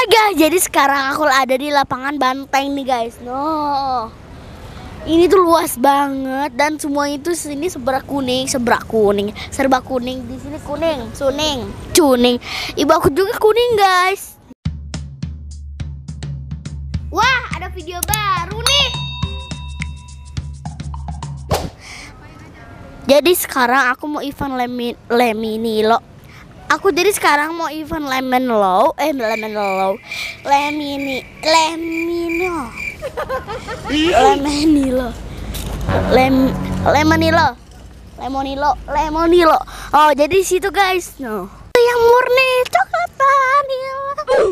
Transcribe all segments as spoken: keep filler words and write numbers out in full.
Guys, jadi sekarang aku ada di lapangan banteng nih guys. No, ini tuh luas banget dan semua itu sini seberak kuning, seberak kuning, serba kuning. Di sini kuning, suning, cuning. Ibu aku juga kuning guys. Wah, ada video baru nih. Jadi sekarang aku mau event lemi, leminilo. Aku jadi sekarang mau event lemon low, eh lemon low, lemini, lemino, lemonilo, lem, lemonilo, lemonilo, lemonilo. Oh jadi situ guys, no. Yang murni coklat vanilla.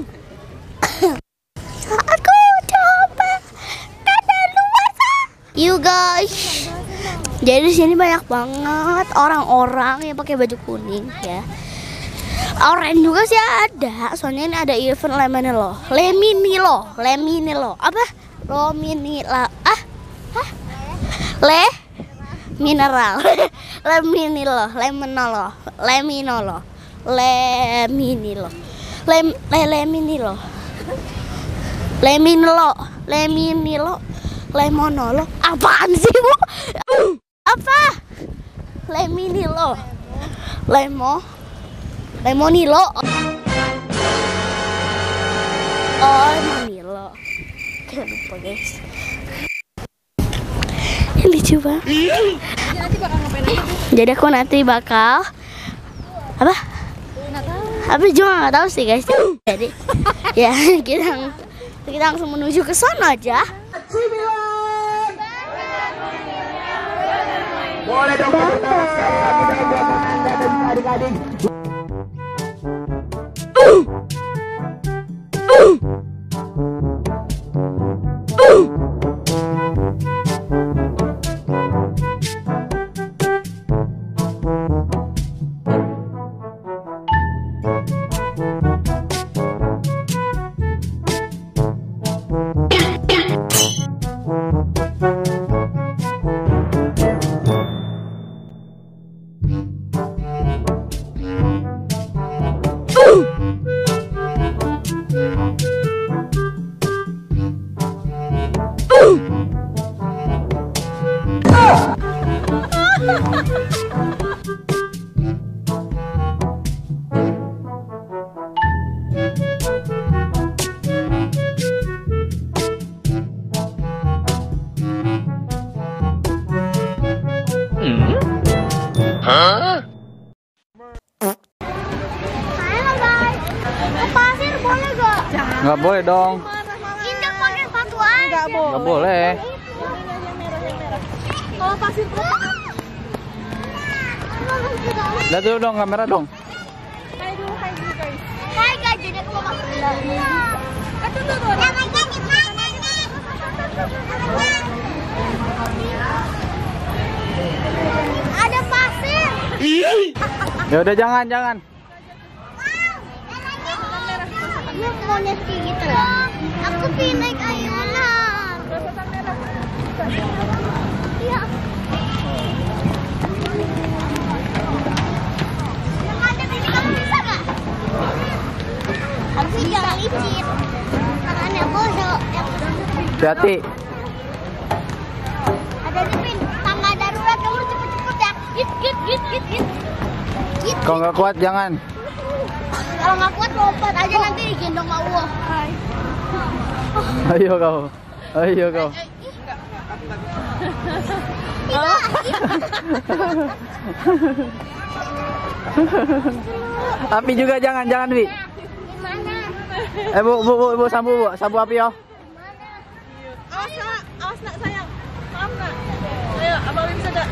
Aku coba kadaluarsa. You guys. Jadi di sini banyak banget orang-orang yang pakai baju kuning ya. Orange juga sih ada, soalnya ini ada event lemonilo, leminilo, leminilo, apa? Rominila, ah, ah, le, mineral, leminilo, lemonolo, leminolo, leminilo, lem, le, leminilo, leminilo, leminilo, lemonolo, apaan sih bu? Apa? Leminilo, lemo. Lemonilo. Oh, lemonilo. Jangan lupa guys. Ini lucu banget. Jadi aku nanti bakal apa? Apa juga nggak tahu sih guys. Jadi ya kita kita langsung menuju ke sana aja. Boleh dong adik-adik. Hah? Pasir boleh gak? Nggak boleh dong. Indah pakai sepatu aja. Nggak boleh. Nggak boleh. Kalau pasir Lihat dulu dong kamera dong. Hai dulu, hai dulu guys. Hai guys, jadi aku mau masuk ke dalam. Itu tuh tuh. Namanya di mana nih? Ada pasir. Ya udah jangan jangan. Dia mau naik gitu lah. Aku pengen naik ayunan. Iya. Yang ada di kamu bisa nggak? Aku jangan licin. Tangannya bodoh. Hati-hati. Ada di pin. Tangga darurat kamu cepet-cepet ya. Git git git git git. Git. Kalau nggak kuat jangan. Kalau nggak kuat lompat aja nanti digendong sama Allah. Ayo kau. Ayo kau. Api juga jangan jangan Wi. Gimana? Eh bu bu bu, bu sabu bu sabu api yo. Awas nak, awas nak sayang. Maaf nak. Ayo, abang bisa tak?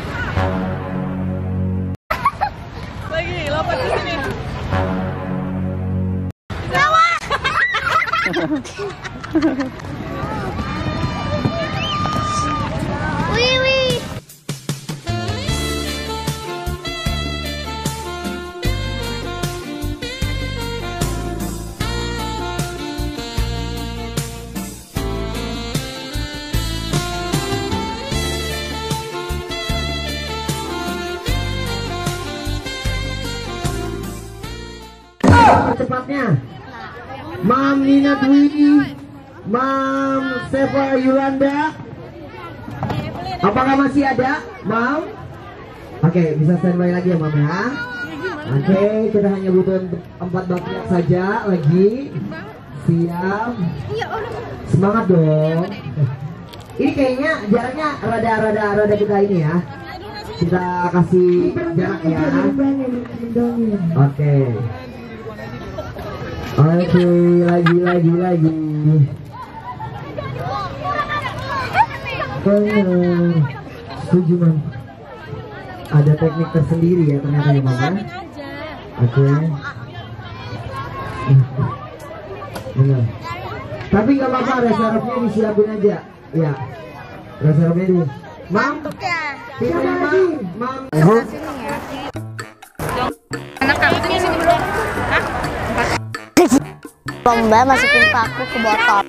Lagi, lompat ke sini. Wih wih. Cepatnya. Mam Nina Dwi, Mam Sefa Yulanda. Apakah masih ada, Mam? Oke, bisa standby lagi ya, Mam ya. Oke, kita hanya butuh empat bagian saja lagi. Siap. Semangat dong. Ini kayaknya jaraknya rada-rada rada kita ini ya. Kita kasih jarak ya. Oke. Oke, lagi lagi lagi. Oh, setuju, Mam. Ada teknik tersendiri ya ternyata ya, Mam ya. Oke. Benar. Tapi nggak apa-apa, reserve-nya disiapin aja. Ya, reserve-nya di. Mam. Siapa lagi? Mam. Lomba masukin paku ke botol.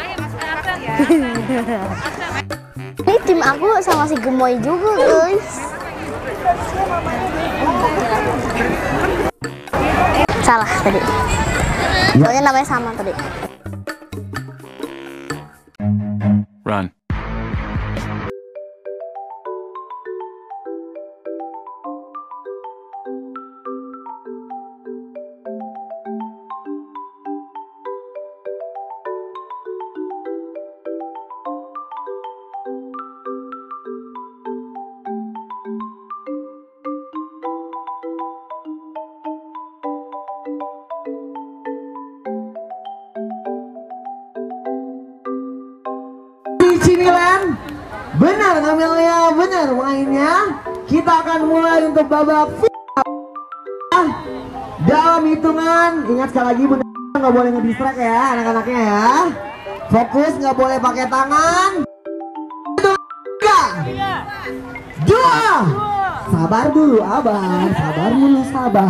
Ini tim aku sama si Gemoy juga, guys. Salah tadi. Soalnya namanya sama tadi. Run. Cimilan, benar ngambilnya, benar mainnya. Kita akan mulai untuk babak final. Dalam hitungan, ingat sekali lagi benar nggak boleh ngedistract ya anak-anaknya ya. Fokus, nggak boleh pakai tangan. Tiga, dua, sabar dulu abang, sabar dulu sabar.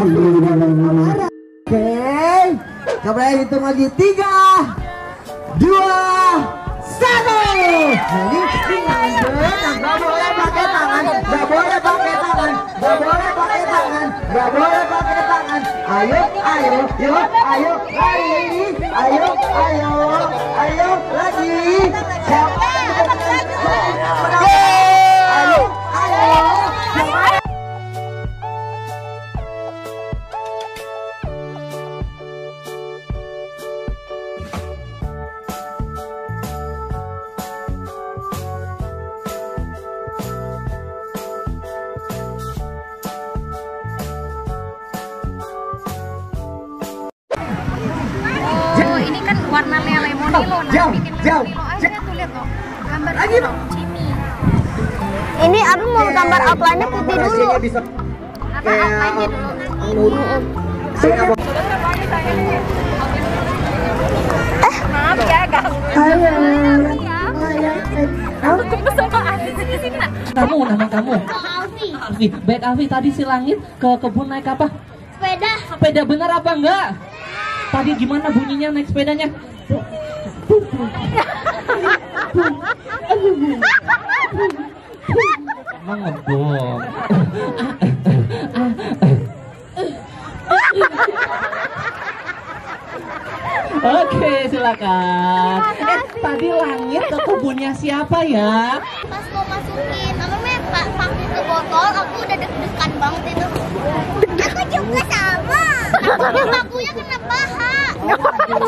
Oke, coba hitung lagi tiga, dua. Satu. Nah, ini tinggal nggak boleh pakai tangan, nggak boleh pakai tangan, nggak boleh pakai tangan, nggak boleh pakai tangan. Ayo, ayo, yuk, ayo, lagi, ayo, ayo, ayo, lagi. Siapa yang menang? Ayo, ayo. warnanya lemonilo, nah jauh, bikin jauh, lemonilo aja tuh, lihat loh gambar lagi loh, Cimi. Ini aku mau gambar outline-nya putih dulu. Bisa Apa outline-nya dulu? Eh, Maaf ya, ganggu. Halo. Aku ketemu sama Alfi di sini, nak. Kamu, nama kamu? Alfi. Alfi. Baik Alfi, tadi si Langit ke kebun naik apa? Sepeda. Sepeda, benar apa enggak? Tadi gimana bunyinya naik sepedanya? Emang ngebom. Oke, silakan. Eh, tadi Langit ke kebunnya siapa ya? Pas mau masukin, apa nih, Pak, pakai ke botol, aku udah deg-degan banget itu. Aku juga sama. Pakunya kena paha.